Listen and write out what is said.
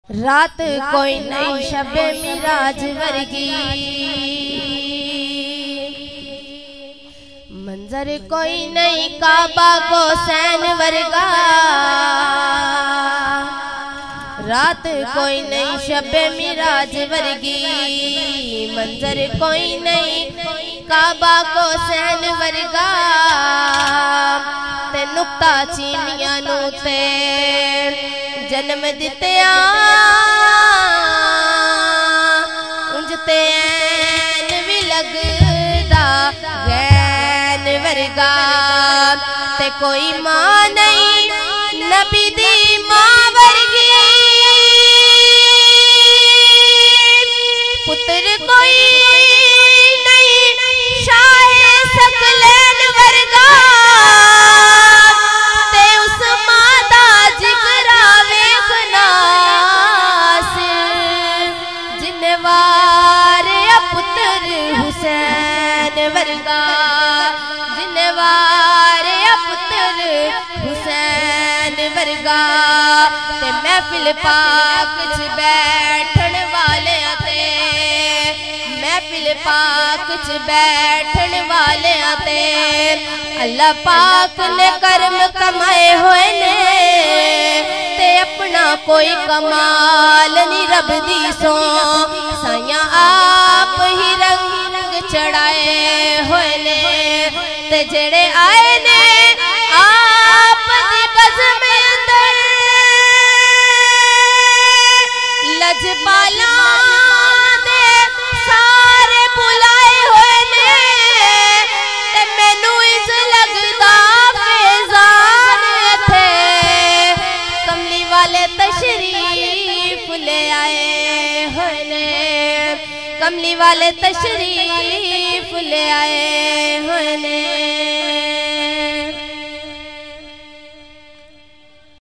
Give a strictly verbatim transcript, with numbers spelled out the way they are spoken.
रात कोई नहीं शबे मिराज वर्गी, मंजर कोई नहीं काबा को सैन वर्गा। रात कोई नहीं शबे मिराज वर्गी, मंजर कोई नहीं काबा को सैन वर्गा। ते नुक्ता चीनिया नू ते जन्म दित्या, उंजते ऐन भी लगदा गैन वर्गा। ते कोई मां नहीं नबी दी मां वर्गी, पुत्र कोई नहीं शाहे सकलैन वर्गा। ते उस मां दा जिगरा वेखना जिन्ने वारिया पुत्र हुसैन वर्गा, जिन्ने वारिया पुत्र हुसैन वर्गा। ते महफिल पाक च बैठन वाले ते, महफिल पाक च बैठन वाले ते अल्लाह पाक ने कर्म कमाए हुए ने। ते अपना कोई कमाल नहीं रब दी सो, साइया आप ही रंग चढ़ाए हुए ने। ते जेड़े आए ने आप दी बज़म अंदर लजपाला दे सारे बुलाए हुए ने। ते मैनू इज लगदा फैज़ान थे कमली वाले तशरीफ ले आए हुए ने, कमली वाले तशरीफ ले आए हुए ने।